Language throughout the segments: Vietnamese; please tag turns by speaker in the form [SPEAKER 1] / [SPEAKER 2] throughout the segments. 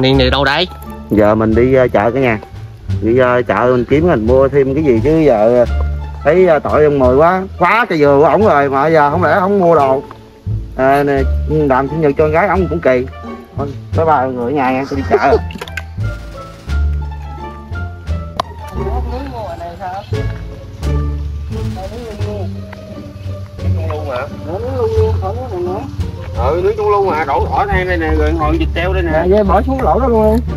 [SPEAKER 1] đi đâu đây?
[SPEAKER 2] Giờ mình đi chợ cả nhà. Đi chợ mình kiếm mình mua thêm cái gì chứ giờ thấy tội ông Mười quá. Khóa cây dừa của ổng rồi mà giờ không lẽ không mua đồ. Làm sinh nhật cho con gái ổng cũng kỳ. Thôi, bye bye người ở nhà nha, tôi đi chợ. Nướng chung luôn mà đổ khỏi đây nè, rồi ngồi vịt treo đây nè. Vậy bỏ xuống lỗ đó luôn đi.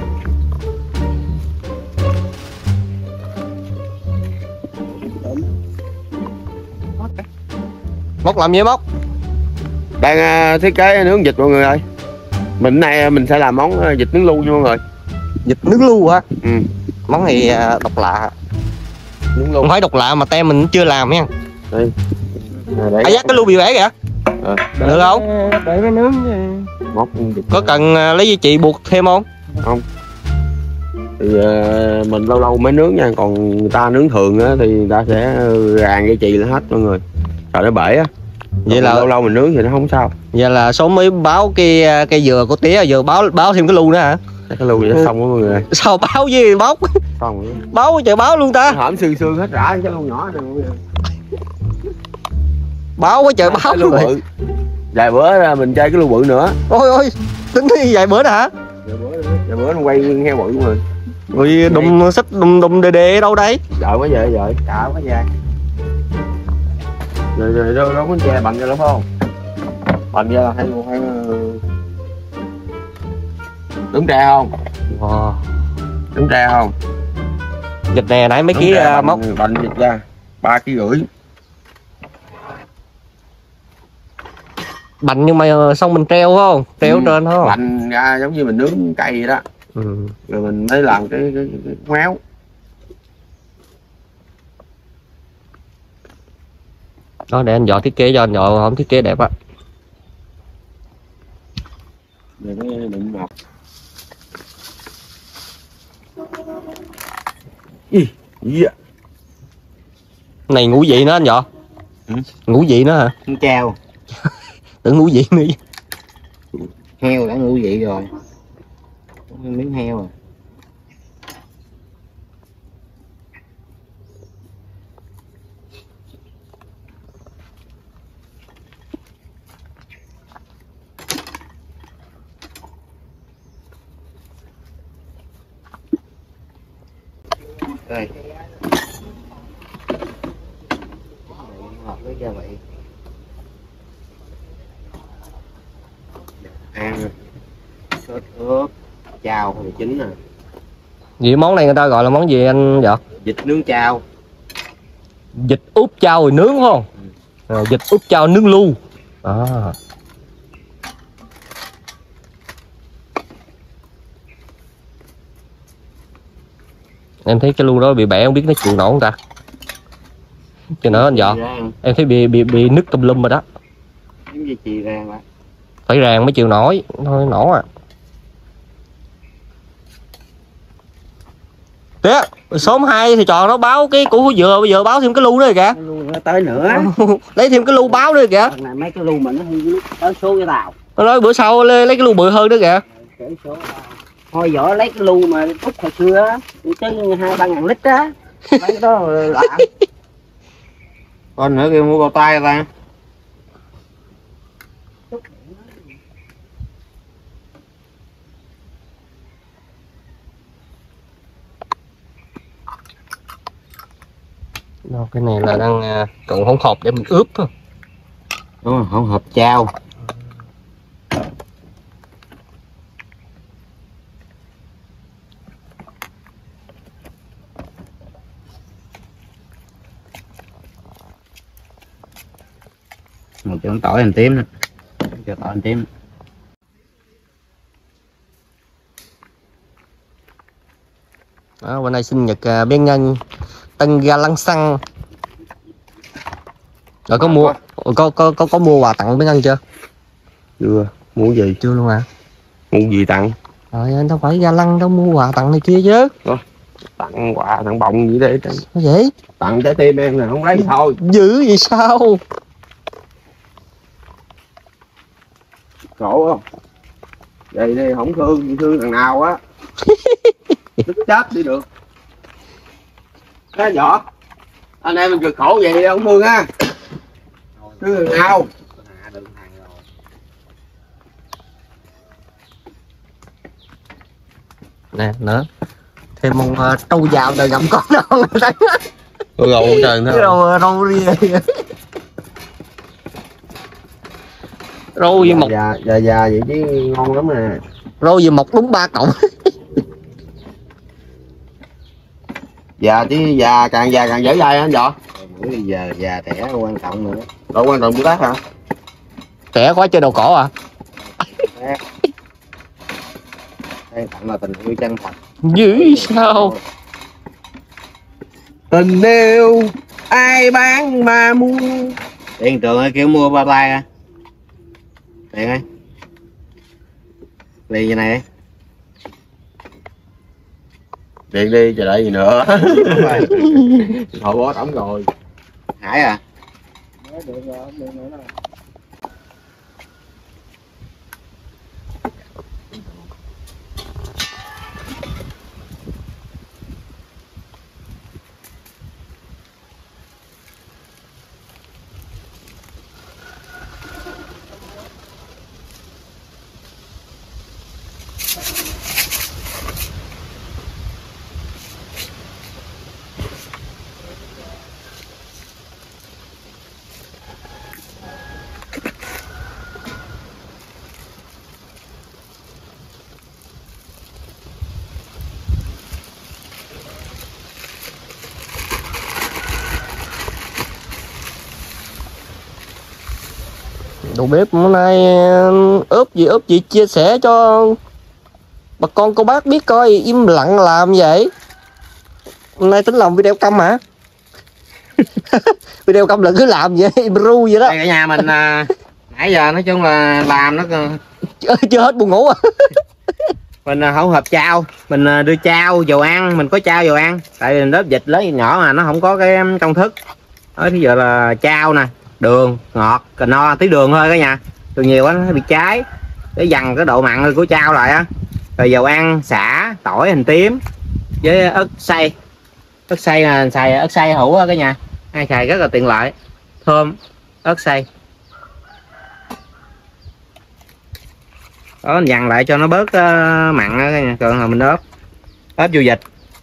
[SPEAKER 1] Móc làm gì móc?
[SPEAKER 2] Đang thiết kế nướng vịt mọi người ơi. Mình nay mình sẽ làm món vịt nướng lu nha mọi người.
[SPEAKER 1] Vịt nướng lu hả?
[SPEAKER 2] Ừ.
[SPEAKER 1] Món này độc lạ.
[SPEAKER 2] Nướng lu.
[SPEAKER 1] Không phải độc lạ mà tem mình chưa làm nha.
[SPEAKER 2] Đây.
[SPEAKER 1] Dắt cái lu bị bể kìa. Được không?
[SPEAKER 2] Để mới nướng. Móc vịt.
[SPEAKER 1] Có cần lấy dây chị buộc thêm không?
[SPEAKER 2] Không. Thì mình lâu lâu mới nướng nha, còn người ta nướng thường á thì người ta sẽ ràng dây chì lên hết mọi người. Sợ nó bể á. Vậy là lâu lâu mình nướng thì nó không sao.
[SPEAKER 1] Vậy là số mới báo cây dừa của tía giờ báo thêm cái lu nữa hả?
[SPEAKER 2] Cái lu vậy nó xong đó mọi người.
[SPEAKER 1] Sao báo gì bóc?
[SPEAKER 2] Xong rồi.
[SPEAKER 1] Báo trời báo luôn ta.
[SPEAKER 2] Hổm xương hết rã cái lu nhỏ này mọi người.
[SPEAKER 1] Báo quá trời báo luôn rồi.
[SPEAKER 2] Vài bữa ra mình chơi cái lu bự nữa.
[SPEAKER 1] Ôi tính đi vài bữa nữa hả?
[SPEAKER 2] Vài bữa nó quay heo bự rồi.
[SPEAKER 1] Rồi đụng xích đụng đề ở đâu đây?
[SPEAKER 2] Đợi quá vậy rồi, chả quá dài. Rồi đâu có che bằng ra lắm không? Bằng ra là hay đúng tre không?
[SPEAKER 1] Wow.
[SPEAKER 2] Đúng tre không?
[SPEAKER 1] Vịt nè nãy mấy ký móc.
[SPEAKER 2] Bành vịt ra 3,5 kg.
[SPEAKER 1] Bành nhưng mà xong mình treo không? Treo trên không?
[SPEAKER 2] Bành ra giống như mình nướng cây vậy đó. Rồi mình mới làm cái méo.
[SPEAKER 1] Đó để anh dọn thiết kế cho anh dọn không thiết kế đẹp á.
[SPEAKER 2] Rồi cái đựng mọc.
[SPEAKER 1] Này ngũ vị nữa anh vợ. Ngũ vị nữa hả?
[SPEAKER 2] Con treo.
[SPEAKER 1] Tưởng ngũ vị nữa.
[SPEAKER 2] Heo đã ngũ vị rồi. Miếng heo rồi. Đây. Hợp với gia vị. Ăn sốt ướp, chao thì chín nè.
[SPEAKER 1] Vậy món này người ta gọi là món gì anh vợ?
[SPEAKER 2] Vịt nướng chao.
[SPEAKER 1] Vịt úp chao rồi nướng không? Vịt úp chao nướng lu. Em thấy cái lu đó bị bẻ không biết nó chịu nổi không ta? Chứ nữa anh vợ. Em thấy bị nứt tùm lum rồi đó.
[SPEAKER 2] Giống như chì rang lại.
[SPEAKER 1] Phải ràng mới chịu nổi, thôi nổ à. Tía, sớm 2 thì tròn nó báo cái củ dừa bây giờ báo thêm cái lu nữa rồi kìa.
[SPEAKER 2] Lu tới nữa.
[SPEAKER 1] Lấy thêm cái lu báo nữa kìa.
[SPEAKER 2] Này mấy cái lu mình nó tới số cái tàu.
[SPEAKER 1] Nó nói bữa sau lấy cái lu bự hơn nữa kìa.
[SPEAKER 2] Thôi vợ lấy cái lu mà Úc hồi xưa á, tới 2-3 ngàn lít á. Mấy cái đó lạ. Con nữa kia mua bao tay ta.
[SPEAKER 1] Đâu, cái này là đang trộn hỗn hợp để mình ướp thôi.
[SPEAKER 2] Đúng rồi, hỗn hợp chao. Một chén tỏi hành tím nữa. Cho tỏi hành tím.
[SPEAKER 1] Đó, bữa nay sinh nhật bé Ngân Tân Ga Lăng Xăng. Rồi có mua có mua quà tặng bé Ngân chưa?
[SPEAKER 2] Chưa, mua gì?
[SPEAKER 1] Chưa luôn à?
[SPEAKER 2] Mua gì tặng?
[SPEAKER 1] Rồi anh đâu phải Ga Lăng đâu mua quà tặng này kia chứ.
[SPEAKER 2] Tặng quà tặng bông gì đấy.
[SPEAKER 1] Sao vậy?
[SPEAKER 2] Tặng trái tim em là không lấy thôi.
[SPEAKER 1] Dữ vậy sao?
[SPEAKER 2] Khổ không?
[SPEAKER 3] vậy đi không thương thằng nào á. Tức chết đi được. Cái võ anh em mình cực khổ vậy đi không thương á. Thương thằng nào.
[SPEAKER 1] Nè nữa thêm một trâu vào đời gặm con đâu người ta.
[SPEAKER 3] Râu trời nó.
[SPEAKER 1] Râu đi. Râu với mọc
[SPEAKER 3] già vậy chứ ngon lắm nè.
[SPEAKER 1] râu với mọc đúng 3 cọng.
[SPEAKER 3] Già chứ già càng dễ dai anh võ. Già trẻ quan trọng nữa. Đâu quan trọng bữa tác hả?
[SPEAKER 1] Trẻ quá chơi đồ cổ à?
[SPEAKER 3] Quan trọng là tình yêu chân thật.
[SPEAKER 1] Dữ sao?
[SPEAKER 3] Tình yêu ai bán mà mua. Điện trường ơi kêu mua ba tay à. Điện ơi. Liền như này. Điện đi chờ đợi gì nữa. Thôi bó đóng rồi. Hải à.
[SPEAKER 1] Đầu bếp hôm nay ướp gì chia sẻ cho bà con cô bác biết coi, im lặng làm vậy. Hôm nay tính làm video câm hả? Video câm là cứ làm vậy, im ru vậy đó.
[SPEAKER 3] Đây cả nhà mình nãy giờ nói chung là làm nó
[SPEAKER 1] chưa hết buồn ngủ à.
[SPEAKER 3] mình không hợp chao, mình đưa chao dầu ăn, mình có chao dầu ăn tại vì lớp vịt lớn nhỏ mà nó không có cái công thức. Đó thì giờ là chao nè, đường ngọt cà no, tí đường thôi cả nhà, đường nhiều quá nó bị cháy để dằn cái độ mặn của chao lại á. Rồi dầu ăn, sả, tỏi, hành tím với ớt xay. Ớt xay là xài ớt xay hữu á cả nhà, ai xài rất là tiện lợi, thơm, ớt xay. Đó, mình dằn lại cho nó bớt mặn á cả nhà, rồi mình ốp vô vịt.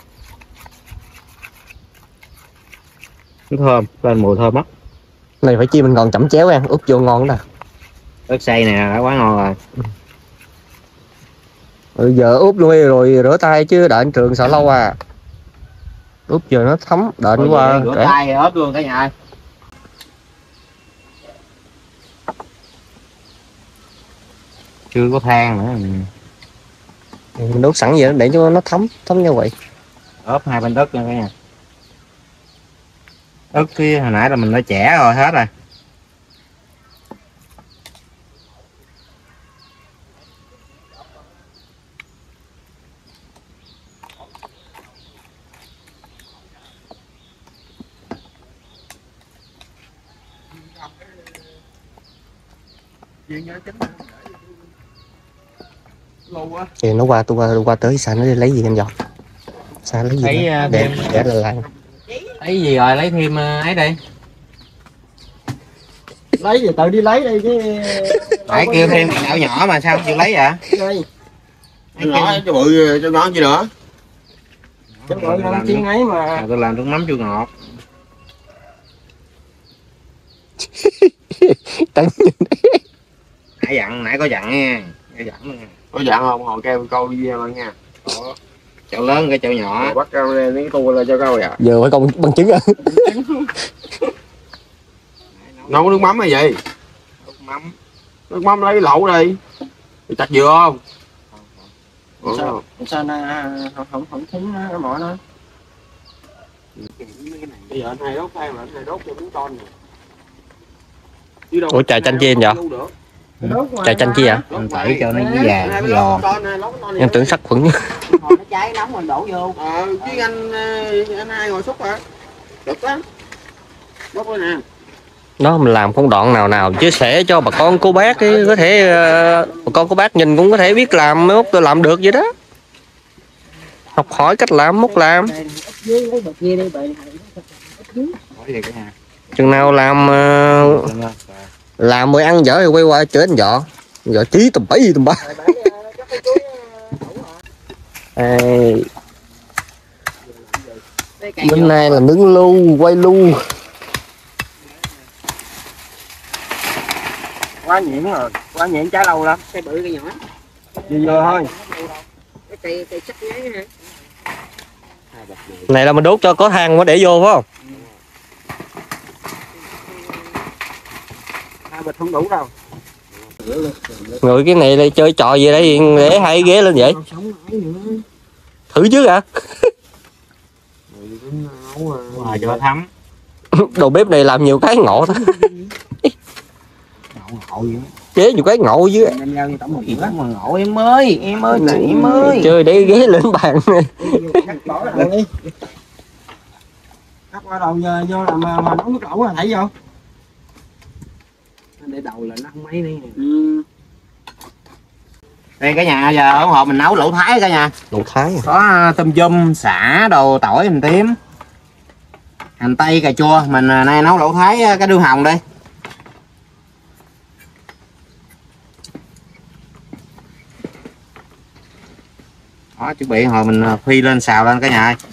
[SPEAKER 3] Nó thơm, lên mùi thơm á.
[SPEAKER 1] Này phải chi mình còn chẩm chéo ăn, ướp vô ngon nè.
[SPEAKER 3] Ớt xay nè đã quá ngon rồi.
[SPEAKER 1] Bây giờ ướp luôn đi rồi rửa tay chứ đợi anh Trường sợ lâu à. Ướp giờ nó thấm, đợi nó qua.
[SPEAKER 3] Rửa tay ướp luôn cả nhà ơi. Chưa có than nữa.
[SPEAKER 1] Mình đốt sẵn vậy đó, để cho nó thấm như vậy.
[SPEAKER 3] Ốp hai bên đất nha cả nhà. Ớt cái hồi nãy là mình đã chẻ rồi hết rồi.
[SPEAKER 1] Thì nó qua tôi qua tới sao nó đi lấy gì anh Giọt? Sao lấy gì?
[SPEAKER 3] Lấy
[SPEAKER 1] để là lại.
[SPEAKER 3] Lấy gì rồi lấy thêm ấy đi.
[SPEAKER 2] Lấy gì tự đi lấy đi chứ.
[SPEAKER 3] Phải kêu thêm chảo nhỏ mà sao không chịu lấy vậy?
[SPEAKER 2] Cho nhỏ cho bự cho ngon gì nữa.
[SPEAKER 3] Cho bự làm chiên ấy mà. Tôi làm nước mắm chua ngọt. Nãy có dặn nha. Có dặn không? Hồi kêu câu video luôn nha. Chậu lớn cái chậu nhỏ. Bắt câu lên cái tua là cho câu vậy.
[SPEAKER 1] Giờ phải công bằng chứng à.
[SPEAKER 3] Nấu nước mắm hay gì? Nước mắm lấy lẩu đi. Chặt dừa không?
[SPEAKER 2] Sao nó không thính nó mỏi nó.
[SPEAKER 3] Bây giờ anh hai đốt than là anh hai đốt cho bún con nè.
[SPEAKER 1] Ủa trà chanh chi anh vậy? Trà chanh chi à?
[SPEAKER 3] Anh tẩy cho nó vàng giòn.
[SPEAKER 1] Em tưởng sắc khuẩn.
[SPEAKER 2] Nó cháy nóng mình đổ vô.
[SPEAKER 3] Chứ anh hai ngồi xúc hả? Được á. Đốt lên nè.
[SPEAKER 1] Đó, mình làm công đoạn nào chia sẻ cho bà con cô bác ấy, có thể bà con cô bác nhìn cũng có thể biết làm, mốt tôi làm được vậy đó. Học hỏi cách làm, mốt làm. Chừng nào làm mới ăn dở thì quay qua chửi anh vợ. Vợ chí tùm bấy tùm ba. Bên này là nướng lu, quay lu.
[SPEAKER 3] Quá nhuyễn rồi, quá nhuyễn trái lâu lắm. Cây bự cây nhỏ. Vừa thôi. Cây sắc ngắn ha.
[SPEAKER 1] Này là mình đốt cho có than mới để vô phải không?
[SPEAKER 3] Hai bịch không đủ đâu.
[SPEAKER 1] Người cái này đây chơi trò gì đây để hai ghế lên vậy? Thử chứ hả?
[SPEAKER 3] Cho thấm.
[SPEAKER 1] Đầu bếp này làm nhiều cái ngộ thôi. Chế nhiều cái ngộ dưới.
[SPEAKER 3] Ngộ em ơi, em ơi.
[SPEAKER 1] Chơi để ghế lên bàn.
[SPEAKER 3] Cắt qua đầu giờ vô làm mà nấu nước lẩu là thấy vô. Để đầu là nó không mấy đi. Đây cả nhà giờ ủng hộ mình nấu lẩu Thái cả nhà.
[SPEAKER 1] Lẩu Thái à?
[SPEAKER 3] Có tôm dum, sả, đồ tỏi, hành tím, hành tây, cà chua. Mình nay nấu lẩu Thái cái đương hồng đây. Đó, chuẩn bị hồi mình phi lên xào lên cả nhà ơi.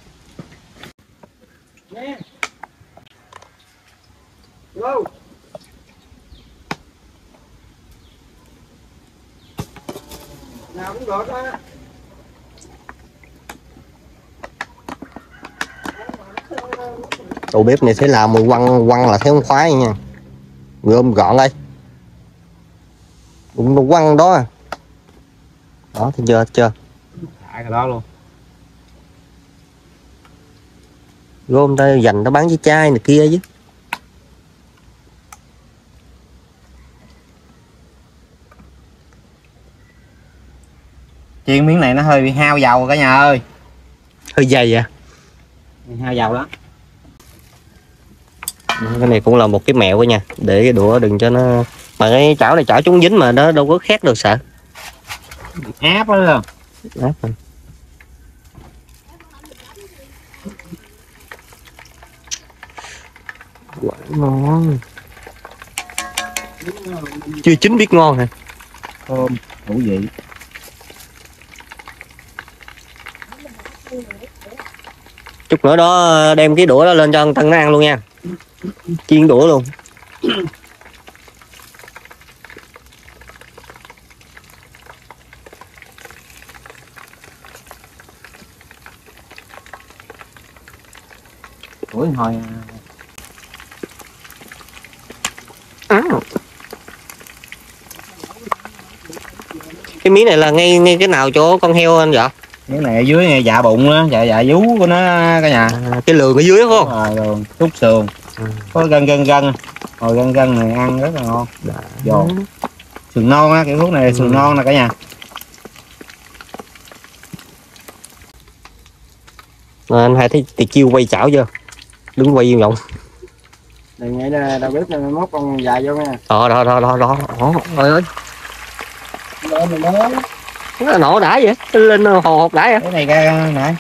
[SPEAKER 1] Đầu bếp này phải làm mùi quăng là thấy không khoái nha. Gom gọn đây. Đúng quăng đó. Đó thì chưa.
[SPEAKER 3] Thả cái đó luôn.
[SPEAKER 1] Gom đây dành nó bán với chai này kia chứ.
[SPEAKER 3] Chiên miếng này nó hơi bị hao dầu cả nhà ơi.
[SPEAKER 1] Hơi dày à?
[SPEAKER 3] Hao dầu đó.
[SPEAKER 1] Cái này cũng là một cái mẹo nha, để cái đũa đừng cho nó, mà cái chảo này chảo chúng dính mà nó đâu có khét được sợ.
[SPEAKER 3] Áp đó luôn.
[SPEAKER 1] Áp rồi. Quả ngon. Chưa chín biết ngon hả?
[SPEAKER 3] Thơm, đủ vị.
[SPEAKER 1] Chút nữa đó đem cái đũa đó lên cho ông Tân nó ăn luôn nha. Chiên đũa luôn.
[SPEAKER 3] Ủa hồi
[SPEAKER 1] cái miếng này là ngay cái nào chỗ con heo anh vậy?
[SPEAKER 3] cái này ở dưới này, dạ bụng á, dạ vú của nó cả nhà.
[SPEAKER 1] Cái lườn ở dưới đó phải không?
[SPEAKER 3] Rồi chút sườn. Có gân. Hồi gân này ăn rất là ngon. Giòn. Sườn non á, kiểu thuốc này là sườn non nè cả nhà.
[SPEAKER 1] Anh hai thấy Tiệt Chiêu quay chảo chưa? Đứng quay vòng.
[SPEAKER 3] Đừng nghĩ là đâu biết là mốt con dài vô nha.
[SPEAKER 1] Đó. Trời ơi. Nó nổ đã vậy, lên hồ hộp đã vậy.
[SPEAKER 3] Cái này ra nè.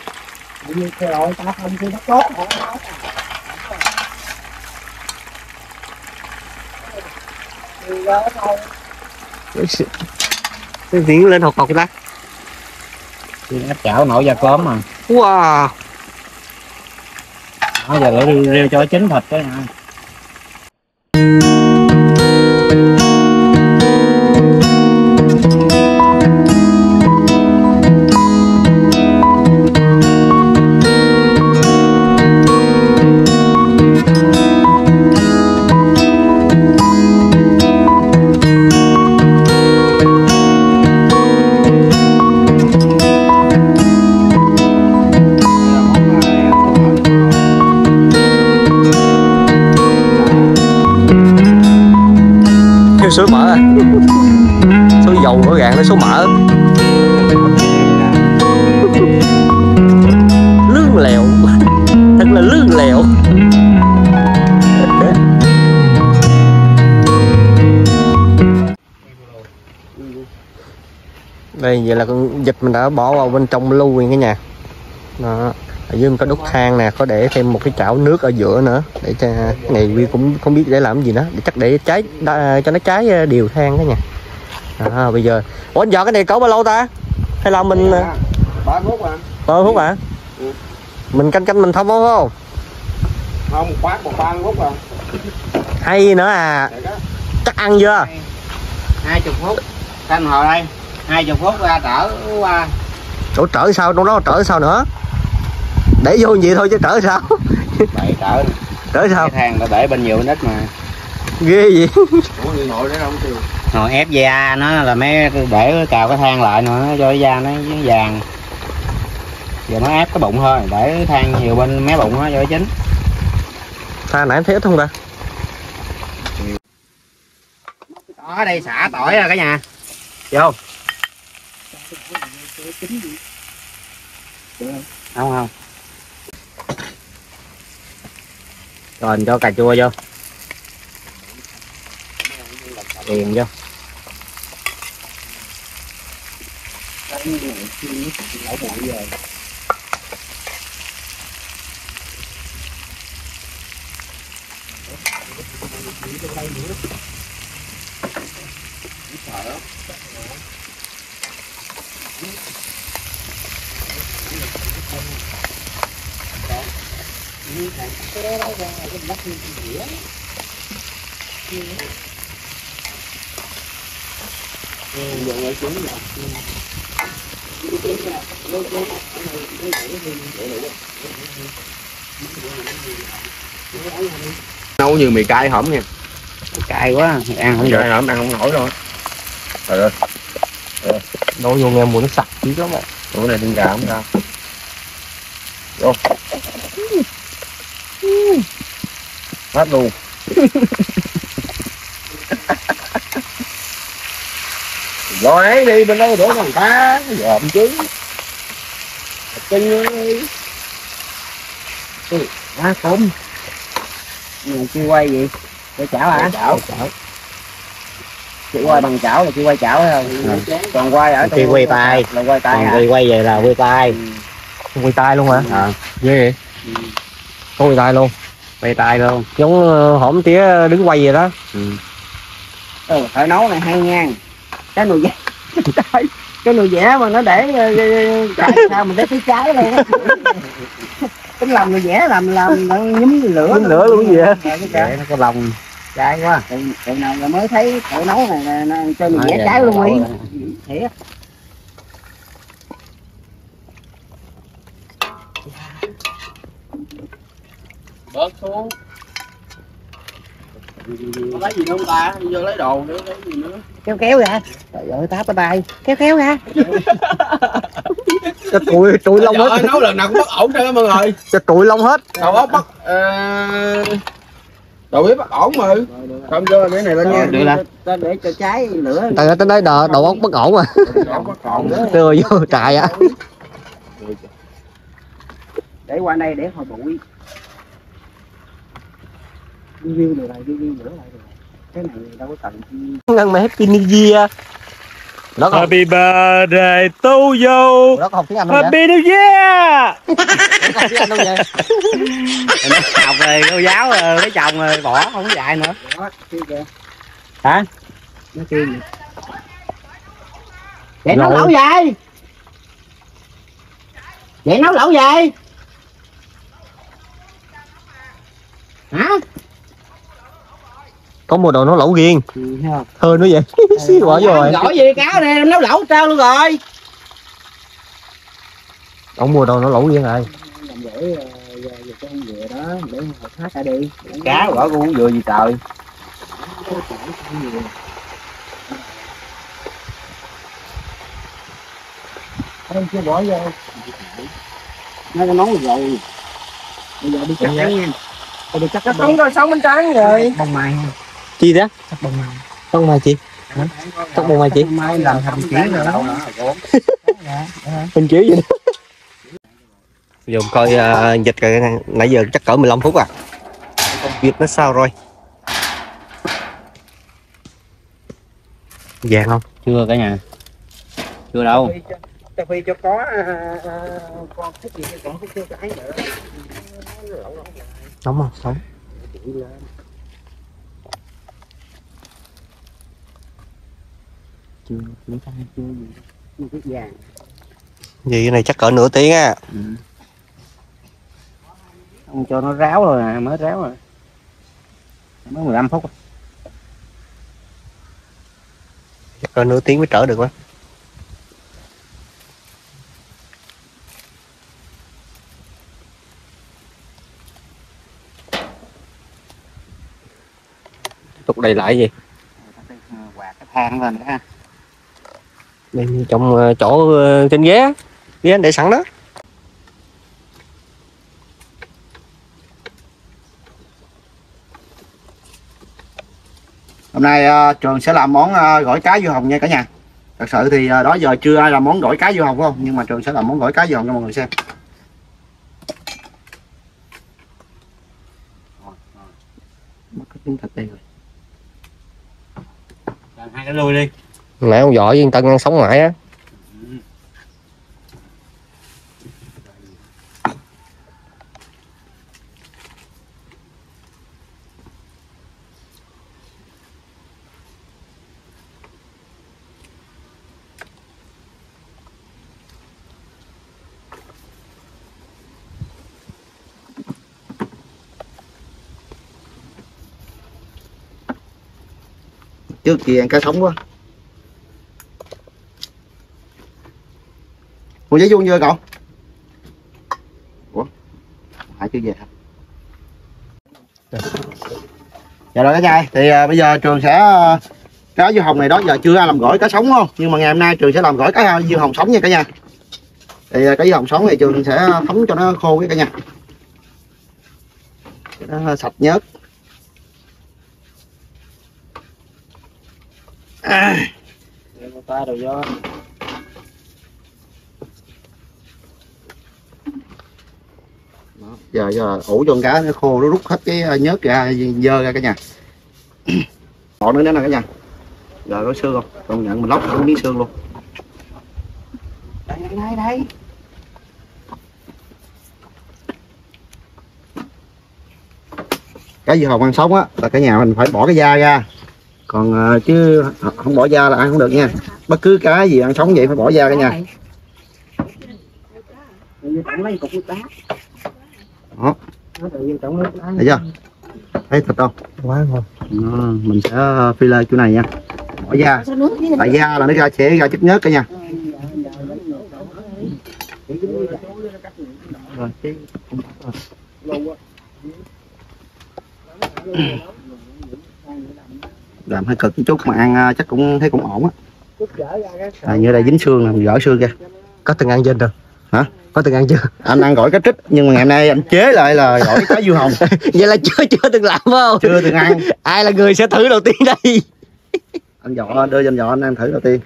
[SPEAKER 1] Cái tiếng lên hột ta.
[SPEAKER 3] Áp chảo nổi da cốm mà.
[SPEAKER 1] Wow.
[SPEAKER 3] Đó, giờ để rêu cho chín thịt đó nha.
[SPEAKER 1] Số mỡ à? Số dầu rõ ràng nó số mỡ. Lương lẹo. Thật là lương lẹo. ơi, vậy là con vịt mình đã bỏ vào bên trong lu rồi cả nhà. Đó. Ở dưới mình có đốt than nè, có để thêm một cái chảo nước ở giữa nữa để cho cái này Vi cũng không biết để làm gì nữa, chắc để cháy cho nó cháy đều than cả nhà. Bây giờ ủa anh dọn cái này cỡ bao lâu ta, hay là mình
[SPEAKER 2] 3 phút à?
[SPEAKER 1] 3 phút hả?
[SPEAKER 2] Ừ.
[SPEAKER 1] Mình canh mình thông không?
[SPEAKER 2] Không, quát 30 phút à.
[SPEAKER 1] Hay nữa à, chắc ăn chưa?
[SPEAKER 3] 20 phút canh hồi đây, 20 phút ra trở qua.
[SPEAKER 1] Ủa trở sao, trong đó trở sao nữa? Để vô vậy thôi chứ trở sao?
[SPEAKER 3] Vậy
[SPEAKER 1] Trở sao?
[SPEAKER 3] cái than nó để bên nhiều bên ít mà.
[SPEAKER 1] Ghê gì?
[SPEAKER 2] Ủa người nội để đâu tiêu?
[SPEAKER 3] Rồi ép da nó là mấy để cào cái than lại nữa cho cái da nó vàng. Giờ nó ép cái bụng thôi, để than nhiều bên mé bụng nó cho chín.
[SPEAKER 1] Than nãy em thấy ít không ta?
[SPEAKER 3] Ở đây xả tỏi ra cả nhà. Vô. Không. Rồi cho cà chua vô. Điền vô.
[SPEAKER 2] Nấu như mì cay hổm nha.
[SPEAKER 3] Cay quá, ăn không được.
[SPEAKER 2] Cay hổm ăn không nổi đâu. Trời ơi.
[SPEAKER 1] Nấu vô nghe mùi nó sặc chứ lắm ạ.
[SPEAKER 2] Ủa này thiên gà không sao. Vô. Hết luôn. Rồi ấy đi bên đây để thằng ta dòm chứ. Kinh ơi.
[SPEAKER 3] Quá khốn. Này chưa quay gì? Quay chảo hả?
[SPEAKER 2] Chảo.
[SPEAKER 3] Chị quay bằng chảo là chị quay chảo hay không?
[SPEAKER 2] Còn quay ở
[SPEAKER 3] Chị quay tay.
[SPEAKER 2] là quay tay.
[SPEAKER 3] Còn quay về là quay tay.
[SPEAKER 1] Quay tay luôn hả? Ghê vậy? Có quay tay luôn?
[SPEAKER 3] Quay tay luôn.
[SPEAKER 1] Giống hổm tía đứng quay vậy đó.
[SPEAKER 3] Thợ nấu này hay nha. Cái nồi vẽ. Cái nồi vẽ mà nó để sao mình để cái trái lên á. Tính làm nồi vẽ làm nhúm lửa.
[SPEAKER 1] Nhúm lửa luôn cái gì á?
[SPEAKER 3] Để nó có lòng trái quá. Từ nào là mới thấy thợ nấu này cho nồi vẽ trái luôn đi. Thiệt.
[SPEAKER 2] Bớt xuống. Có lấy gì đâu ta? Đi vô lấy đồ để lấy gì nữa.
[SPEAKER 3] Kéo ra. Trời ơi táp ở tay. Kéo ra.
[SPEAKER 1] Cho trụi lông hết.
[SPEAKER 2] Nấu lần nào cũng bất ổn trơn mọi người.
[SPEAKER 1] Cho trụi lông hết.
[SPEAKER 2] Đầu óc bắt đầu bếp bắt ổn mà. Không cho để này lên nha.
[SPEAKER 3] Được là để cho trái lửa.
[SPEAKER 1] Tại tới đây đầu óc bất ổn mà. Đưa vô trại á.
[SPEAKER 3] Để qua đây để hồi bụi. Review được rồi, review nữa lại rồi. Cái này đâu có cần
[SPEAKER 1] Ngân mà Happy New Year. Đó còn
[SPEAKER 4] Happy birthday to you.
[SPEAKER 1] đó có học tiếng Anh không vậy?
[SPEAKER 4] Happy New Year.
[SPEAKER 1] Có học tiếng Anh không vậy?
[SPEAKER 3] nó học rồi cô giáo rồi lấy chồng rồi bỏ không có dạy nữa. Hả? Nó kêu gì? Vậy nấu lẩu vậy? Vậy nấu lẩu vậy? Hả?
[SPEAKER 1] Có mua đồ nấu lẩu riêng. Hơn nữa vậy. Xíu bỏ vô rồi.
[SPEAKER 3] Gọi gì cáo này em nấu lẩu trao luôn rồi.
[SPEAKER 1] Ông mua đồ nấu lẩu riêng rồi.
[SPEAKER 3] Để cái con dừa đó để hồi thoát ra đi. Cá gỏi con uống dừa gì trời. Em chưa bỏ vô. Nó có nấu rồi. Bây giờ đi cắt nha. Đi cắt cái không rồi sống bánh tráng rồi. Bông mai ha.
[SPEAKER 1] Chi đó?
[SPEAKER 3] Cắt bông mai.
[SPEAKER 1] Bông mai chị?
[SPEAKER 3] Hả?
[SPEAKER 1] Cắt bông mai chị?
[SPEAKER 3] Bông mai làm thành kiến rồi đó.
[SPEAKER 1] Hình kiểu vậy đó. Giờ coi dịch rồi, nãy giờ chắc cỡ 15 phút à. Việc nó sao rồi? Vàng không?
[SPEAKER 3] Chưa cả nhà. Chưa đâu.
[SPEAKER 1] Cà phê cho có con khúc gì còn khúc chưa cái nữa. Sống không? Sống.
[SPEAKER 3] Chưa gì. Chưa biết vàng.
[SPEAKER 1] Gì cái này chắc cỡ nửa tiếng á.
[SPEAKER 3] Ừ. Ông cho nó ráo rồi nè, mới ráo rồi. Mới 15 phút.
[SPEAKER 1] Chắc cỡ nửa tiếng mới trở được quá. Tục đầy lại gì?
[SPEAKER 3] Quạt cái than lên ha.
[SPEAKER 1] Đây trong chỗ trên ghế anh để sẵn đó.
[SPEAKER 2] Hôm nay Trường sẽ làm món gỏi cá diêu hồng nha cả nhà. Thật sự thì đó giờ chưa ai làm món gỏi cá diêu hồng phải không? Nhưng mà Trường sẽ làm món gỏi cá diêu hồng cho mọi người xem.
[SPEAKER 3] Mất cái miếng thịt đây rồi. Làm hai cái lui đi.
[SPEAKER 1] Nãy ông Võ với Tân ăn sống mãi á.
[SPEAKER 2] Trước kia ăn cá sống quá. Mua giấy vuông chưa cậu? Ủa? Hải chưa về hả? Dạ rồi cả nhà, thì bây giờ Trường sẽ cá diêu hồng này đó giờ chưa ai làm gỏi cá sống không? Nhưng mà ngày hôm nay Trường sẽ làm gỏi cá diêu hồng sống nha cả nhà. Thì cá diêu hồng sống thì Trường sẽ thấm cho nó khô cái cả nhà. Cho nó sạch nhớt.
[SPEAKER 3] Ta rồi do.
[SPEAKER 2] Giờ ủ cho con cá nó khô, nó rút hết cái nhớt ra, dơ ra cả nhà. Bỏ nữa nè cả nhà. Giờ có xương không? Công nhận mình lóc không miếng xương luôn.
[SPEAKER 3] Đây.
[SPEAKER 2] Cá diêu hồng ăn sống á là cả nhà mình phải bỏ cái da ra. Còn chứ không bỏ da là ăn không được nha. Bất cứ cá gì ăn sống vậy phải bỏ da cả nhà. Đó. Thấy chưa? Thấy thịt không?
[SPEAKER 1] Quá ngon.
[SPEAKER 2] Mình sẽ phi lê chỗ này nha. Bỏ da. Tại da là nó sẽ ra chất nhớt cả nhà. Rồi, làm hơi cực một chút mà ăn chắc cũng thấy cũng ổn á. Như đây dính xương nè, mình gỡ xương kìa.
[SPEAKER 1] Có từng ăn trên rồi?
[SPEAKER 2] Hả?
[SPEAKER 1] Có từng ăn chưa?
[SPEAKER 2] Anh ăn gỏi cá trích nhưng mà ngày hôm nay anh chế lại là gỏi cá diêu hồng.
[SPEAKER 1] Vậy là chưa từng làm phải không?
[SPEAKER 2] Chưa từng ăn.
[SPEAKER 1] Ai là người sẽ thử đầu tiên đây?
[SPEAKER 2] Anh Võ đưa cho anh Võ anh ăn thử đầu tiên.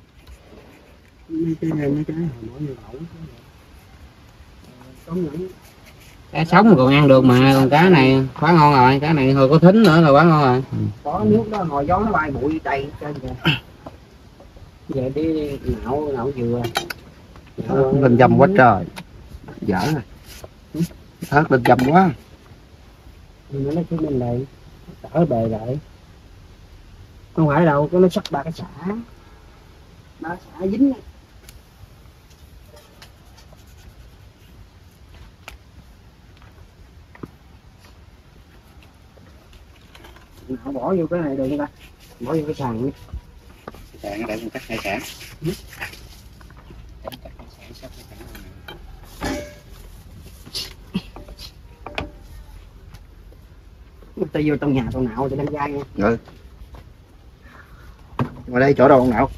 [SPEAKER 3] Cá sống còn ăn được mà, còn cá này quá ngon rồi, cá này hồi có thính nữa là quá ngon rồi. Có nước đó hồi gió nó bay bụi đầy trên kìa. Về đi nạo dừa.
[SPEAKER 2] Lên dầm quá trời. Dở rồi. Thớt lên dầm quá.
[SPEAKER 3] Nó lấy cái bên đây, đỡ bề lại. Không phải đâu, nó sắc ba cái xả. Ba xả dính. Họ bỏ vô cái này được không ta? Bỏ vô cái sàn đi. Sàn ở đây một cách hải sản. Tôi vô trong nhà tôi nạo cho đem dai nha.
[SPEAKER 2] Ừ. Ngoài đây chỗ đâu ông nạo?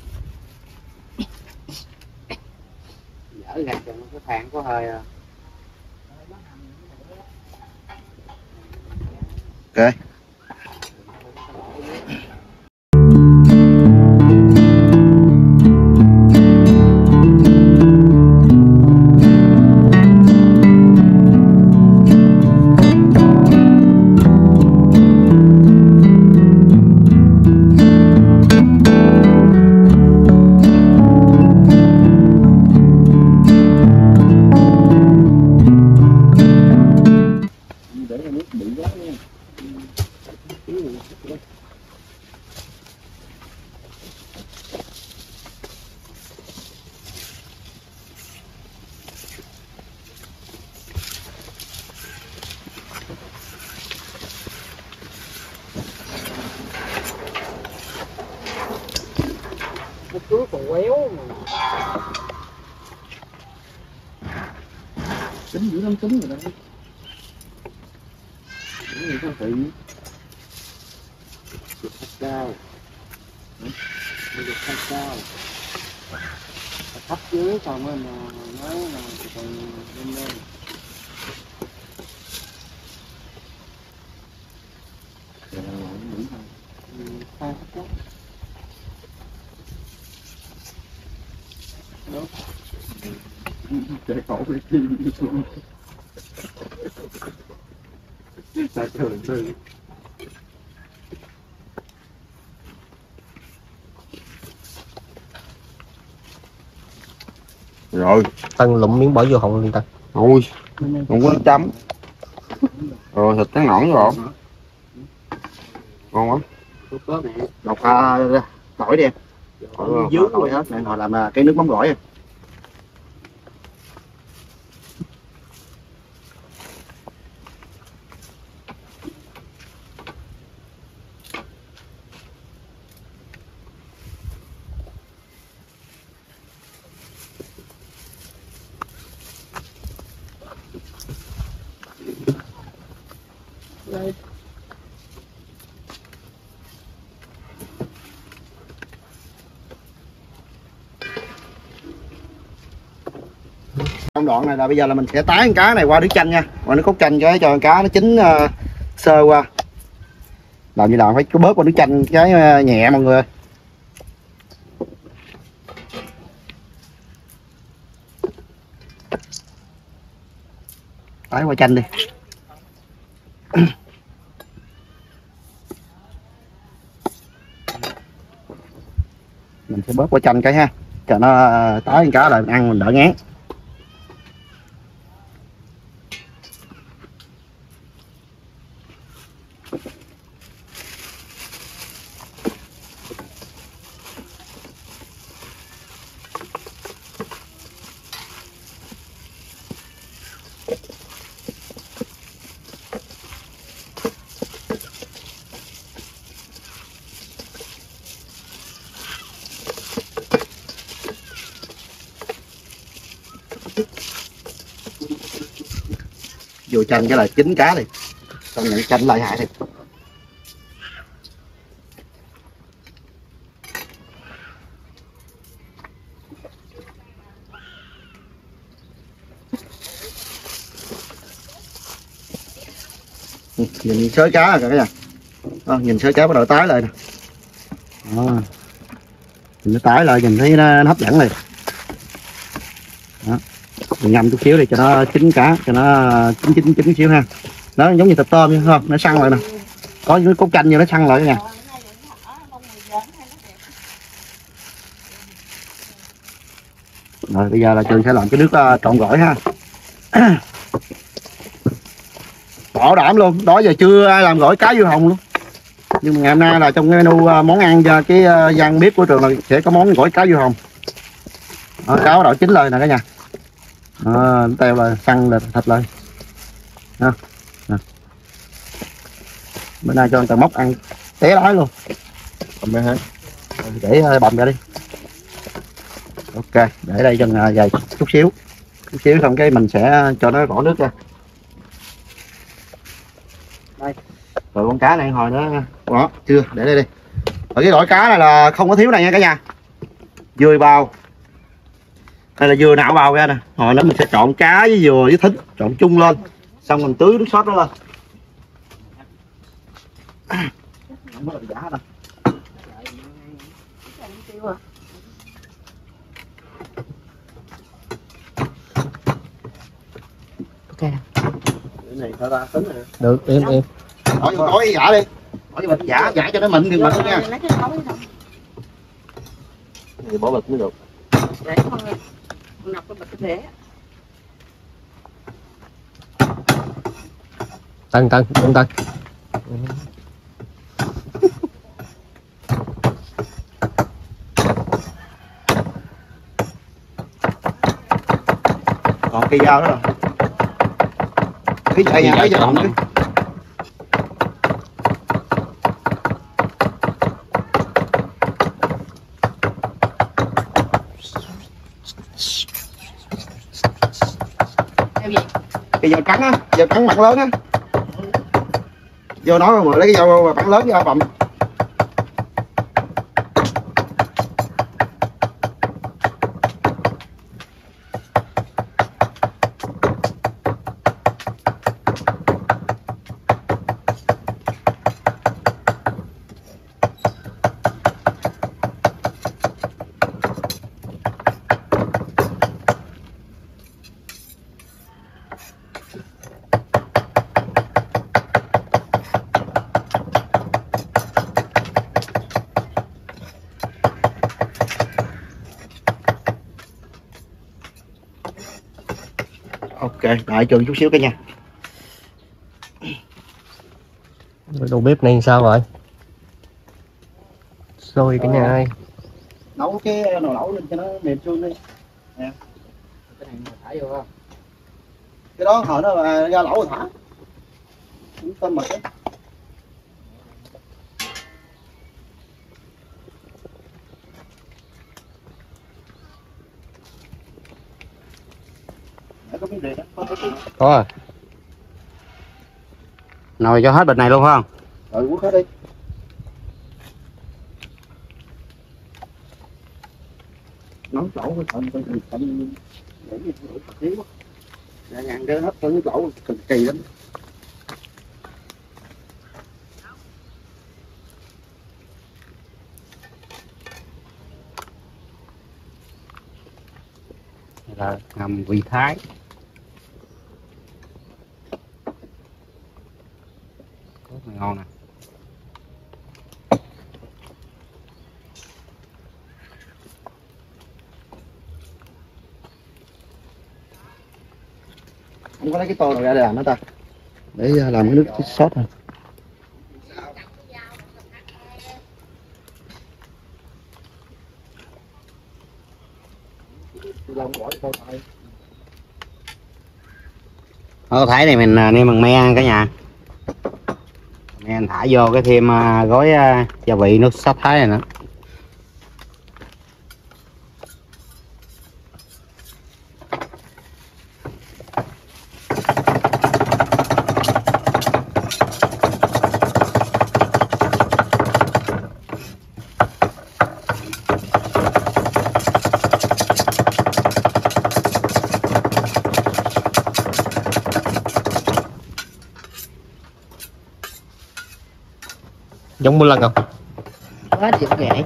[SPEAKER 3] Dở ra cho nó cái phản có hơi.
[SPEAKER 2] Ok.
[SPEAKER 3] cứ còn quéo mà.
[SPEAKER 2] Tính dữ lắm, tính rồi đó. Những người con thị được thấp cao, được thấp cao, thấp dưới còn mà nói là còn lên lên. Chạy khổ cái chi xuống. Tại trường tư. Rồi
[SPEAKER 1] Tân lụm miếng bỏ vô họng luôn ta.
[SPEAKER 2] ôi không có chấm rồi thịt trắng nõn rồi ngon lắm. Đọc tỏi đi em, tỏi hết này họ làm cái nước mắm gỏi em. Trong đoạn này là bây giờ là mình sẽ tái con cá này qua nước chanh nha, qua nước cốt chanh cho con cá nó chín sơ qua. Làm như nào phải bớt qua nước chanh cái nhẹ mọi người ơi. Tái qua chanh đi. Mình sẽ bớt qua chanh cái ha, cho nó tái con cá lại ăn mình đỡ ngán. Vô chanh cái là chín cá đi, xong nhận chanh lại hại đi. Nhìn sới cá rồi cả nhà. Nhìn sới cá bắt đầu tái lại nè. Nhìn nó tái lại nhìn thấy nó hấp dẫn này. Đó. Mình ngâm chút xíu đi cho nó chín cá, cho nó chín xíu ha. Nó giống như thịt tôm như không, nó săn lại nè. Có những cốt chanh vô nó săn lại nha. Rồi bây giờ là Trường sẽ làm cái nước trộn gỏi ha. Bảo đảm luôn, đó giờ chưa ai làm gỏi cá dưa hồng luôn. Nhưng mà ngày hôm nay là trong cái menu món ăn cho cái gian bếp của Trường là sẽ có món gỏi cá dưa hồng. Cá bắt đầu chín lên nè cả nhà. Teo là săn là thịt lên. Bữa nay cho người ta móc ăn té đói luôn. Bầm ra hết. Để bầm ra đi. Ok, để đây cho vài chút xíu xong cái mình sẽ cho nó bỏ nước ra. Đây. Rồi con cá này hồi nữa. Đó, chưa, để đây đi. Rồi cái gỏi cá này là không có thiếu này nha cả nhà. Dươi bào. Đây là dừa nạo bào ra nè. Hồi nữa mình sẽ trộn cá với dừa với thính, trộn chung lên. Xong mình tưới nước sốt đó lên. Không có được giả đâu.
[SPEAKER 1] Ok.
[SPEAKER 2] Cái này phải ra tính rồi.
[SPEAKER 1] Được, em.
[SPEAKER 2] Bỏ vô gói giả đi. Bỏ vô bịch giả cho nó mịn mịn nha. Thì bỏ bịch mới được.
[SPEAKER 5] Để con nọc cái bịch để.
[SPEAKER 1] Tân.
[SPEAKER 2] Còn cây dao đó rồi. Cái chạy nhà cái dao đi. cái dao trắng á, dao trắng mặt lớn á, vô nói mà lấy cái dao bản lớn ra bầm. Ok, đợi chừng chút xíu cả nhà.
[SPEAKER 1] Đầu bếp này sao rồi? Xôi cả nhà ơi.
[SPEAKER 2] Nấu cái nồi lẩu lên cho nó mềm xương đi. Nè. Cái này thả vô không? Cái đó hồi nó là ra lẩu rồi thả. Cũng tôm mực á. Có miếng rượt đó.
[SPEAKER 1] Có à.
[SPEAKER 3] Nồi cho hết bịch này luôn phải không?
[SPEAKER 2] Rồi quất hết đi. Nấu lẩu với thận để xíu quá. Dạ ngàn cái hết con lẩu cực kỳ lắm.
[SPEAKER 3] Là ngầm vị thái. Rất là ngon nè.
[SPEAKER 2] Không có lấy cái tô nào ra để làm nữa ta, để làm cái nước sốt thôi.
[SPEAKER 3] Thái này mình nêm bằng me cả nhà. Me thả vô cái thêm gói gia vị nước sốt Thái này nữa.
[SPEAKER 1] Giống bữa lần không?
[SPEAKER 3] Quá dễ dễ.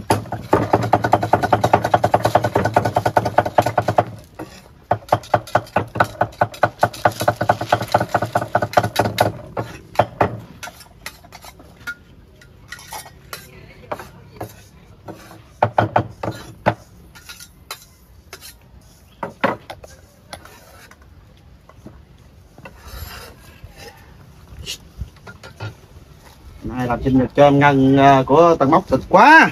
[SPEAKER 2] Này làm sinh nhật cho em Ngân của Tân Mốc thịt quá.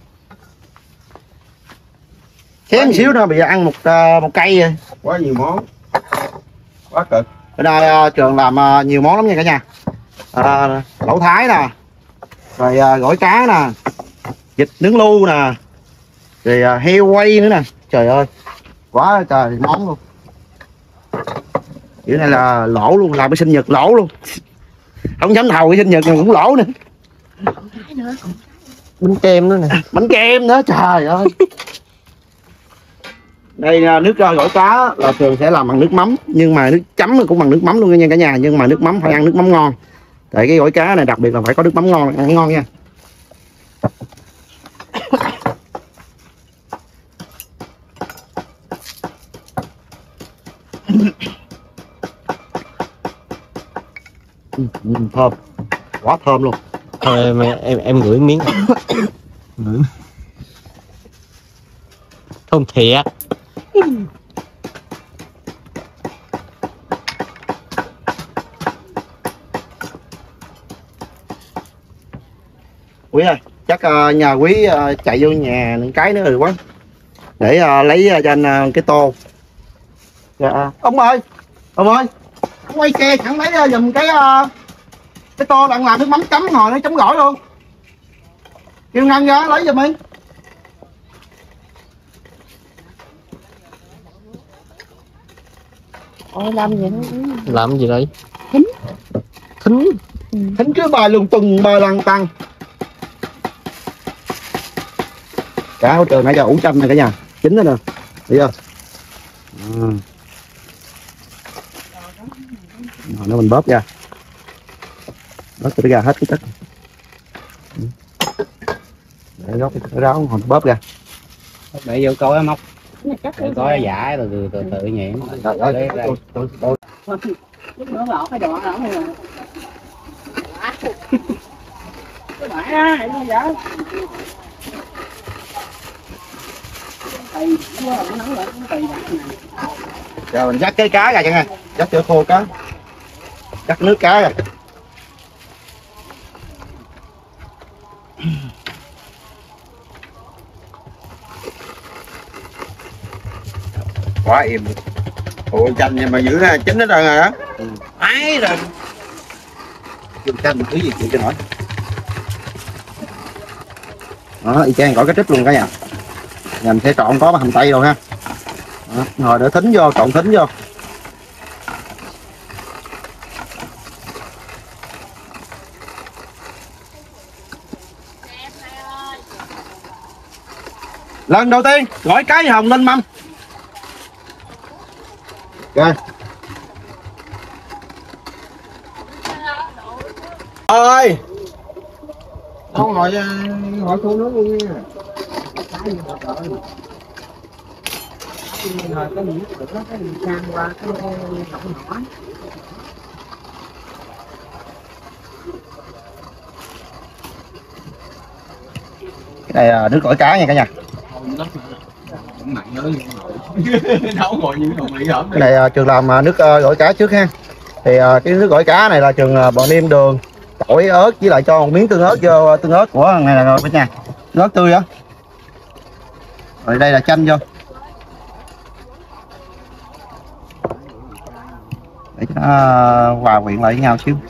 [SPEAKER 2] Xém xíu nữa bị ăn một cây rồi.
[SPEAKER 6] Quá nhiều món, quá cực.
[SPEAKER 2] Bữa nay trường làm nhiều món lắm nha cả nhà. Lẩu Thái nè, rồi gỏi cá nè, vịt nướng lu nè, rồi heo quay nữa nè. Trời ơi, quá trời món luôn. Kiểu này là lỗ luôn, làm cái sinh nhật lỗ luôn. Không dám thầu cái sinh nhật này cũng lỗ nữa.
[SPEAKER 1] Bánh kem nữa nè.
[SPEAKER 2] Bánh kem nữa, trời ơi. Đây nước gỏi cá là thường sẽ làm bằng nước mắm, nhưng mà nước chấm cũng bằng nước mắm luôn nha cả nhà. Nhưng mà nước mắm phải ăn nước mắm ngon. Tại cái gỏi cá này đặc biệt là phải có nước mắm ngon, ăn ngon nha. Thơm, quá thơm luôn.
[SPEAKER 1] Thôi em ngửi miếng. Ngửi. Thơm thiệt.
[SPEAKER 2] Quý ơi, chắc nhà Quý chạy vô nhà những cái nữa rồi quá, để lấy cho anh cái tô. Dạ. Ông ơi, quay xe sẵn lấy giùm cái tô đang làm nước mắm chấm ngồi nó chấm gỏi luôn. Kêu Ngân ra lấy giùm đi.
[SPEAKER 5] Ôi làm gì đó.
[SPEAKER 1] Làm gì đây?
[SPEAKER 5] Thính.
[SPEAKER 1] Thính.
[SPEAKER 2] Thính cứ bài lung tung bài lăng tăng. Cá hỗ trợ nãy giờ ủ chanh này cả nhà, chín rồi nè, thấy chưa? Nó mình bóp ra, bóp cho nó ra hết cái chất, để góc cái ráo mình bóp ra.
[SPEAKER 3] Để vô coi móc, để coi giả rồi từ từ nhẹ.
[SPEAKER 5] Lúc nữa lọt cái đoạn đó thôi à. Cái bãi á, vậy thôi vậy.
[SPEAKER 2] Rồi mình dắt cái cá ra cho nha, dắt cho khô cá, dắt nước cá ra.
[SPEAKER 6] Quá im. Ủa chanh nhưng mà giữ ra chín hết rồi hả?
[SPEAKER 2] Ấy rồi. Dùng chanh thứ gì chịu cho nổi. Đó, y chang gỏi cá trích luôn cả nhà. Nhà mình sẽ trộn có hành tây rồi ha. Đó, rồi để thính vô, trộn thính vô. Lần đầu tiên gỏi cá với hồng lên mâm. Ok.
[SPEAKER 6] Ơi. Không hỏi cô nước luôn nha.
[SPEAKER 2] Cái này là nước gỏi cá nha cả nhà. Cái này Trường làm nước gỏi cá trước ha. Thì cái nước gỏi cá này là Trường bò nêm đường, tỏi, ớt với lại cho một miếng tương ớt vô, tương ớt của này là rồi cả nhà. Tương ớt tươi á. Rồi đây là chanh vô. Để cho nó hòa quyện lại với nhau xíu.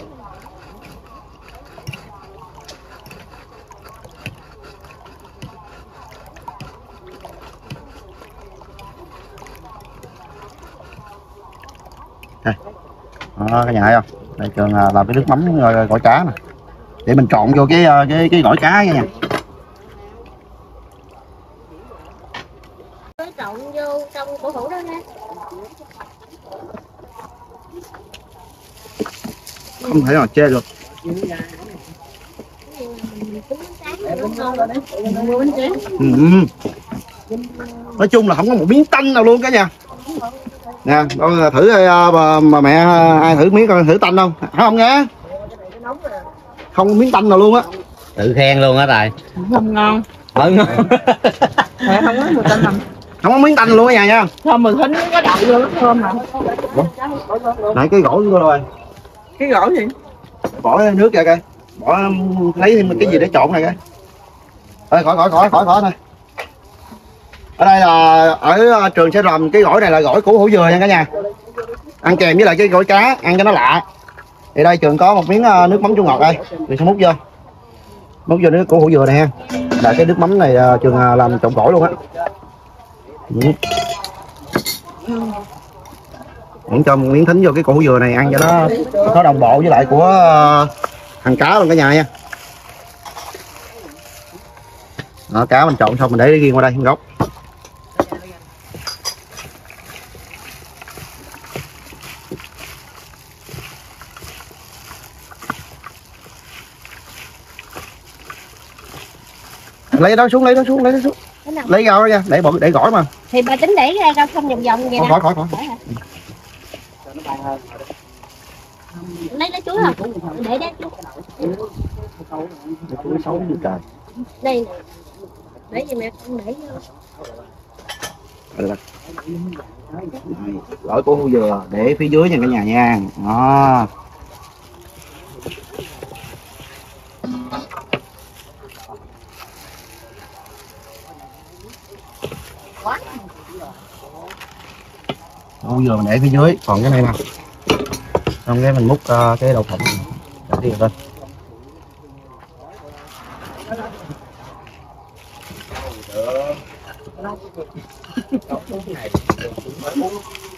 [SPEAKER 2] Đó, cả nhà thấy không? Đây Trường làm cái nước mắm gỏi cá nè, để mình trộn vô cái gỏi cá nha.
[SPEAKER 5] Trộn vô trong cổ hủ đó nha.
[SPEAKER 2] Không thể nào chê được. Nói chung là không có một miếng tanh nào luôn cả nhà. Nè, thử bà mẹ ai thử miếng coi thử tanh không? Không nghe. Không có miếng tanh nào luôn á.
[SPEAKER 3] Tự khen luôn á Tài.
[SPEAKER 5] Không ngon.
[SPEAKER 3] Không ngon.
[SPEAKER 5] Mẹ không có mùi tanh nào.
[SPEAKER 2] Không có miếng tanh luôn cả nhà nha.
[SPEAKER 5] Thơm mùi thính có đậu vô nó thơm mà.
[SPEAKER 2] Nãy cái gỏi vô rồi.
[SPEAKER 5] Cái gỏi gì?
[SPEAKER 2] Bỏ nước ra coi. Bỏ lấy thêm cái gì để trộn này coi. Thôi khỏi thôi. Ở đây là ở Trường sẽ làm cái gỏi này là gỏi củ hủ dừa nha cả nhà. Ăn kèm với lại cái gỏi cá, ăn cho nó lạ. Thì đây Trường có một miếng nước mắm chua ngọt đây, Trường sẽ múc vô. Múc vô nước củ hủ dừa này ha. Là cái nước mắm này Trường làm trộn gỏi luôn á. Miễn cho một miếng thính vô cái củ hủ dừa này ăn cho nó có đồng bộ với lại của thằng cá luôn cả nhà nha. Đó, cá mình trộn xong mình để riêng qua đây gốc. Lấy đó xuống. Lấy rau đó nha, để gỏi mà.
[SPEAKER 5] Thì bà tính để ra rau không vòng vòng vậy nè.
[SPEAKER 2] Khỏi.
[SPEAKER 5] Lấy chuối không? Để đấy chuối.
[SPEAKER 2] Chuối xấu như trời.
[SPEAKER 5] Đây. Để gì mẹ con để vô.
[SPEAKER 2] Gỏi của hủ dừa để phía dưới nha cả nhà nha. Đó. Hủ dừa mình để phía dưới, còn cái này nè. Xong cái mình múc cái đậu phộng để đi lên.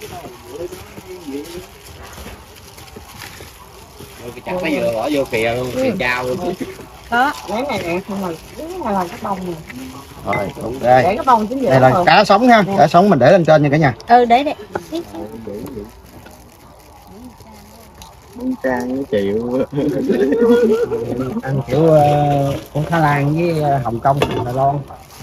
[SPEAKER 3] Chặt nó vừa bỏ vô kìa luôn, kìa trao luôn.
[SPEAKER 5] Đó, lấy này nè, xong rồi lấy là cái bông này.
[SPEAKER 2] Rồi, đúng đây.
[SPEAKER 5] Để cái bông chính giữa.
[SPEAKER 2] Đây là cá sống ha, cá sống mình để lên trên nha cả nhà.
[SPEAKER 5] Ừ, để đây.
[SPEAKER 6] Trang chịu.
[SPEAKER 3] Ăn kiểu con Thái Lan với Hồng Kông, Đài Loan.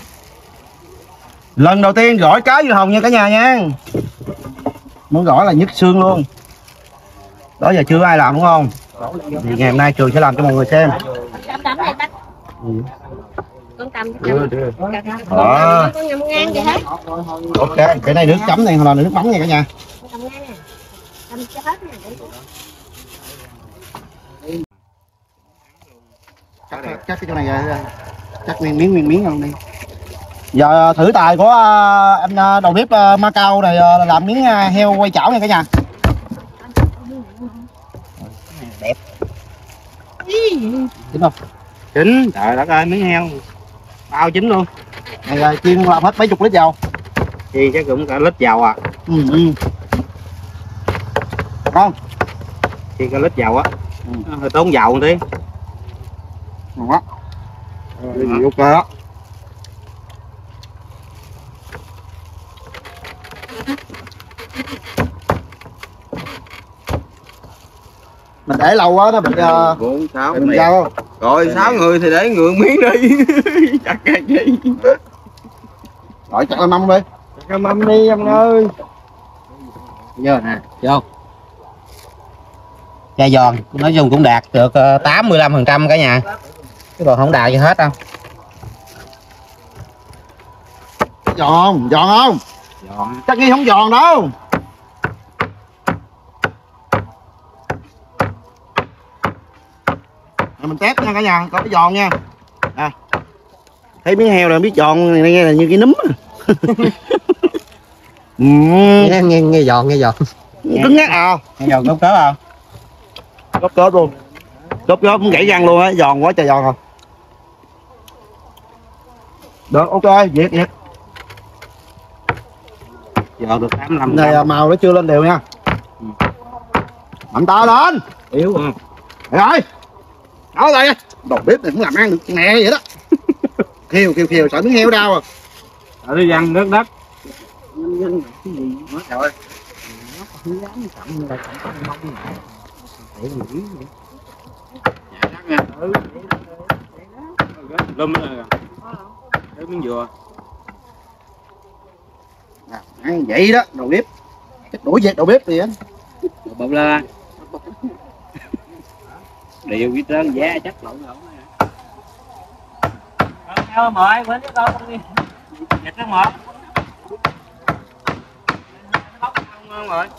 [SPEAKER 2] Lần đầu tiên gỏi cá dưa hồng nha cả nhà nha. Muốn gỏi là nhức xương luôn. Đó giờ chưa ai làm đúng không? Thì ngày hôm nay Trường sẽ làm cho mọi người xem.
[SPEAKER 5] Cầm này tắt. Con cầm.
[SPEAKER 2] Đó.
[SPEAKER 5] Con ngậm ngang vậy hết.
[SPEAKER 2] Ok, cái này nước chấm này hoặc là nước mắm nha cả nhà.
[SPEAKER 5] Cầm ngang nè. Cầm cho hết nè.
[SPEAKER 2] Cắt cái chỗ này ra. Cắt miếng không đi. Giờ thử tài của anh đầu bếp Macau này làm miếng heo quay chảo nha cả nhà.
[SPEAKER 3] Đẹp.
[SPEAKER 2] Chín không?
[SPEAKER 3] Chín, trời đất ơi, miếng heo bao chín luôn.
[SPEAKER 2] Này chiên làm hết mấy chục lít dầu.
[SPEAKER 3] Chi chắc cũng cả lít dầu à.
[SPEAKER 2] Không?
[SPEAKER 3] Chi cả lít dầu á. Hơi tốn dầu một tí.
[SPEAKER 2] Ngon quá. Ok đó. Mình để lâu quá nó bị
[SPEAKER 6] 4, 6
[SPEAKER 2] mình ra không?
[SPEAKER 6] Rồi 6 người thì để người miếng đi. Chặt cái gì.
[SPEAKER 2] Rồi chặt lên mâm đi.
[SPEAKER 6] Chặt mâm đi em ơi.
[SPEAKER 3] Vô nè, vô. Chai giòn, nói chung cũng đạt được 85% cả nhà. Chứ còn không đạt gì hết đâu.
[SPEAKER 2] Giòn không?
[SPEAKER 3] Giòn.
[SPEAKER 2] Chắc nghi không giòn đâu. Rồi mình test nha cả nhà, có cái giòn nha. À. Thấy miếng heo là biết giòn này nghe là như cái núm.
[SPEAKER 1] Nghe giòn.
[SPEAKER 2] Cứng ngắt à.
[SPEAKER 3] Nghe giòn cốt cớ không?
[SPEAKER 2] Cốt cốt luôn. Cốt cốt cũng gãy răng luôn á, giòn quá trời giòn rồi. Được, ok, việc.
[SPEAKER 3] Giòn được 85%.
[SPEAKER 2] Này màu nó chưa lên đều nha. Mạnh ta lên.
[SPEAKER 3] Yếu không?
[SPEAKER 2] Rồi. Đó đây. Đầu bếp này cũng làm ăn được mẹ vậy đó. Khiêu sợ miếng heo đau à.
[SPEAKER 3] Ở đi răng đất đất.
[SPEAKER 6] Trời ơi.
[SPEAKER 3] Lâm rồi. Để miếng dừa.
[SPEAKER 2] Ăn vậy đó, đầu bếp. Chắc đuổi việc đầu bếp thì á.
[SPEAKER 3] Bọc lên. Điều cái trơn giá chắc lộn nè. Con mời quên cái con đi. Dịch nó mệt. Ngon rồi.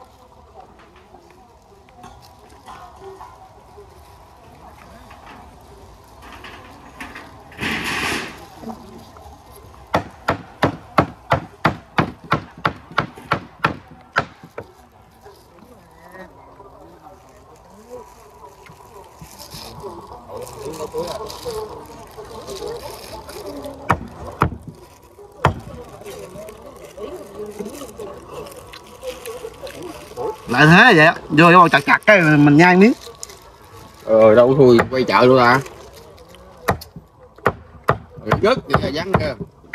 [SPEAKER 2] Lại thế vậy á, vô chặt cái mình nhai miếng.
[SPEAKER 6] Đâu thui quay chợ luôn à. Gớt thì vắng cơ.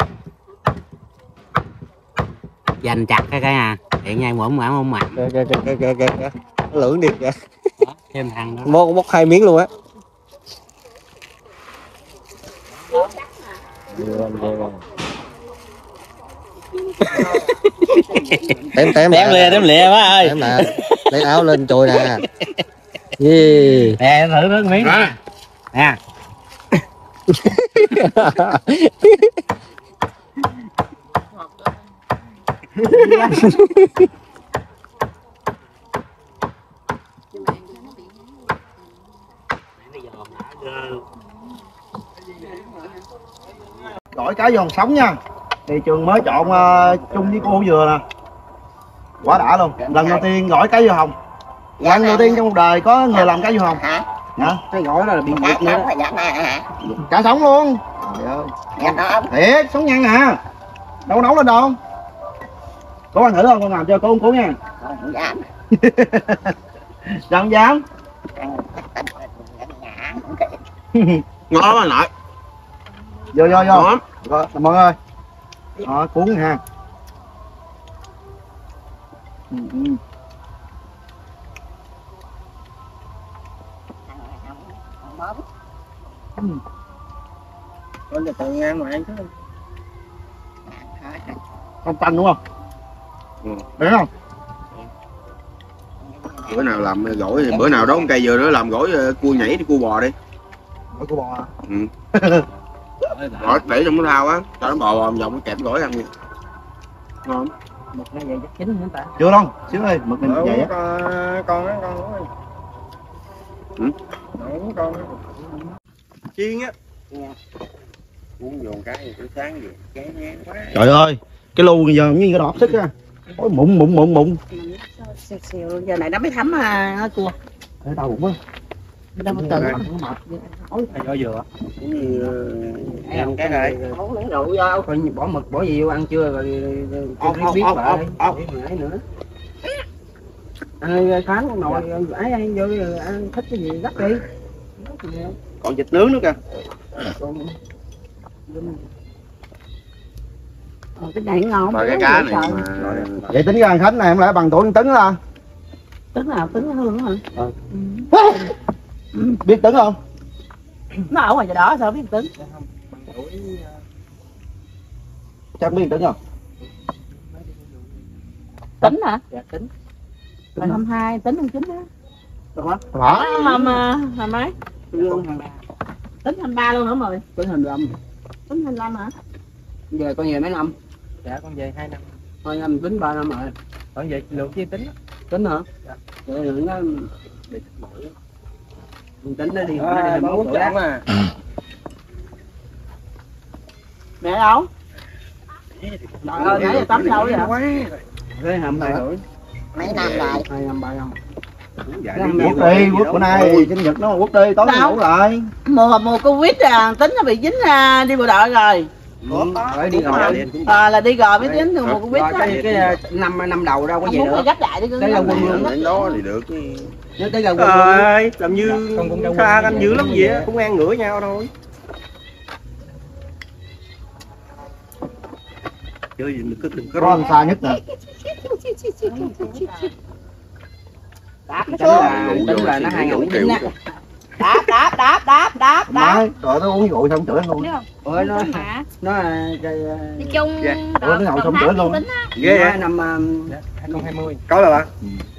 [SPEAKER 3] Dành chặt cái à. Hiện nhai muỗng không mặn.
[SPEAKER 1] Kìa. Nó lưỡng đi kìa.
[SPEAKER 3] Thêm thằng đó.
[SPEAKER 1] Bóc 2 miếng luôn á. Tém
[SPEAKER 3] lìa má ơi.
[SPEAKER 1] Tém nè. Lấy áo lên chùi nè. Gì?
[SPEAKER 3] Nè thử nước miếng. Nè.
[SPEAKER 2] Gỏi cá giòn sống nha. Thì Trường mới chọn chung với cô dừa nè. Quá đã luôn. Lần đầu tiên gỏi cá dưa hồng. Lần đầu tiên trong cuộc đời có người làm cá dưa hồng.
[SPEAKER 5] Hả?
[SPEAKER 2] Hả?
[SPEAKER 5] Cái gỏi đó là bị nhiệt nữa. Hả?
[SPEAKER 2] Cá sống luôn. Trời ơi. Thiệt, sống nhăn à. Đâu có nấu lên đâu. Có ăn thử không? Con làm cho cô cuốn nha.
[SPEAKER 5] Không dám.
[SPEAKER 2] Không dám.
[SPEAKER 3] Ngon lắm nội.
[SPEAKER 2] Vô vô vô.
[SPEAKER 3] Ngon lắm.
[SPEAKER 2] Rồi, mọi người. Đó, cuốn ha.
[SPEAKER 3] Con từ từ ngang mà ăn chứ.
[SPEAKER 2] Không tanh đúng không?
[SPEAKER 6] Ừ.
[SPEAKER 2] Đấy không?
[SPEAKER 6] Bữa nào làm gỏi, bữa nào đó con cây dừa nữa làm gỏi cua nhảy đi, cua bò đi.
[SPEAKER 2] Gỏi cua bò à?
[SPEAKER 6] Ừ. Gỏi để trong cái thao á, cho nó bò vòng vòng kẹp gỏi ăn. Ngon.
[SPEAKER 3] Một hai vậy chắc chín nữa ta.
[SPEAKER 2] Chưa đâu, xíu ơi, mực này vậy á.
[SPEAKER 3] Con á, con ơi.
[SPEAKER 6] Ừ.
[SPEAKER 3] Con á.
[SPEAKER 6] Chiên á. Uống vô cái buổi sáng gì, chán ngán quá.
[SPEAKER 2] Trời ơi, cái lu bây giờ giống như cái đọt sức á. Ôi mụn.
[SPEAKER 5] Xìu xìu giờ này nó mới thấm cua.
[SPEAKER 2] Để đau bụng á.
[SPEAKER 5] Đâu có từng.
[SPEAKER 3] Do dừa.
[SPEAKER 6] Cũng như ăn cái này.
[SPEAKER 3] Uống lấy rượu vô, coi bỏ mực bỏ gì vô ăn chưa rồi biết lại. Nãy nữa. Ai khám con nồi ấy ăn vô ăn thích cái gì gấp đi.
[SPEAKER 6] Còn vịt nướng nữa kìa.
[SPEAKER 5] Cái này ngon.
[SPEAKER 6] Và cái cá này mà
[SPEAKER 2] Vậy tính ra thằng Khánh này không lẽ bằng tuổi con Tấn là?
[SPEAKER 5] Tính nào tính hương hả?
[SPEAKER 2] Biết Tấn không?
[SPEAKER 5] Nó ở ngoài giờ đó sao biết tính?
[SPEAKER 2] Chắc biết Tấn không?
[SPEAKER 5] Tính hả?
[SPEAKER 3] Dạ tính.
[SPEAKER 5] Rồi 22 tính 29 đó.
[SPEAKER 3] Được hả?
[SPEAKER 2] Hả?
[SPEAKER 5] Hôm mấy?
[SPEAKER 3] Lương hàng 3.
[SPEAKER 5] Tính 23 luôn hả mời?
[SPEAKER 3] Tính 25.
[SPEAKER 5] Tính 25 hả?
[SPEAKER 3] Về con về mấy năm? Dạ con về 2 năm. 2 năm tính 3 năm rồi. Con về lượng chi tính á. Tính hả? Dạ. Rồi lượng nó bị thịt mũi. Mình tính nó đi nó đi 21 tuổi mà.
[SPEAKER 5] Mẹ đâu? Trời ơi, nãy giờ tắm đâu vậy?
[SPEAKER 3] Cái 22 tuổi.
[SPEAKER 5] Mấy năm rồi?
[SPEAKER 3] 2 năm 3 năm.
[SPEAKER 2] Quất đi, quất bữa nay sinh nhật nó quất đi, tối ngủ lại.
[SPEAKER 5] Mùa Covid tính nó bị dính đi bộ đội rồi.
[SPEAKER 3] Phải đi rồi.
[SPEAKER 5] Là đi rồi mới dính mùa Covid đó.
[SPEAKER 3] Cái năm đầu đâu có
[SPEAKER 5] Không
[SPEAKER 3] gì
[SPEAKER 5] muốn
[SPEAKER 3] nữa.
[SPEAKER 5] phải gấp lại đi
[SPEAKER 3] Đây là quân luôn.
[SPEAKER 6] đến đó thì được.
[SPEAKER 3] Nếu tới gần
[SPEAKER 1] Ơi, làm như xa anh dữ lắm vậy á, cũng ăn ngửa nhau thôi. Chơi gì đừng có
[SPEAKER 2] Có xa nhất nè.
[SPEAKER 5] Đáp nó xuống.
[SPEAKER 3] tính là nó 2019 á.
[SPEAKER 5] Đáp.
[SPEAKER 2] Má, rồi nó uống rượu xong chửi luôn.
[SPEAKER 3] Ôi nó
[SPEAKER 5] Đi chung
[SPEAKER 2] Nó ngồi xong chửi luôn.
[SPEAKER 1] ghê vậy.
[SPEAKER 3] năm 2020.
[SPEAKER 1] Có là bạn.